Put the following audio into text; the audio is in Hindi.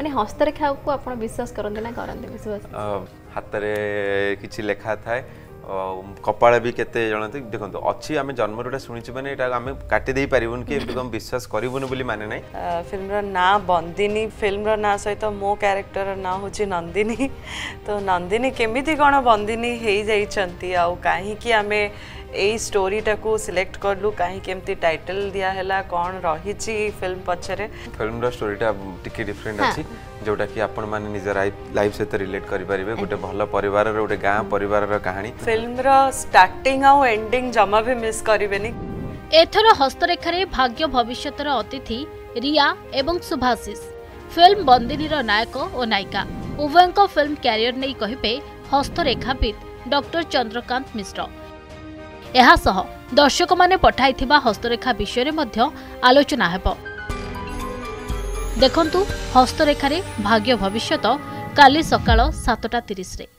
माने हस्तरेखा को आपण विश्वास करंते ना करंते विश्वास हाथ रे किछि लेखा थाए कपाल भी केते जनते देखो अच्छी आम जन्म रे शुणी मैंने आम काटी दे पारिबुन कि हम विश्वास करिबुन बोली माने नै फिल्म रो ना बंदिनी फिल्म रो ना सहित मो कैरेक्टर ना होची नंदिनी तो नंदिनी केमिति कोन बंदिनी हेई जाइछंती आ काहे कि आमे एई स्टोरी टाकू सिलेक्ट करलु काहे केमती टाइटल दिया हैला कोन रहिची फिल्म पछरे फिल्म रो स्टोरीटा टिके डिफरेंट अछि जोटा कि आपण माने निज लाइफ से तो रिलेट करि परिबे गोटे भलो परिवार रो गोटे गां परिवार रो कहानी फिल्म रो स्टार्टिंग आ एंडिंग जमा भी मिस करिवेनी एथर हस्तरेखारे भाग्य भविष्यतर अतिथि रिया एवं सुभाषिष फिल्म बंदिनी रो नायक और नायिका उभयंक फिल्म कैरियर नै कहिबे हस्तरेखाविद डॉक्टर चंद्रकांत मिश्र एहा सह दर्शक माने पठाइथिबा हस्तरेखा विषय मध्य आलोचना हेबो देखंतु हस्तरेखारे भाग्य भविष्यत काली सकाळ 7:30 रे।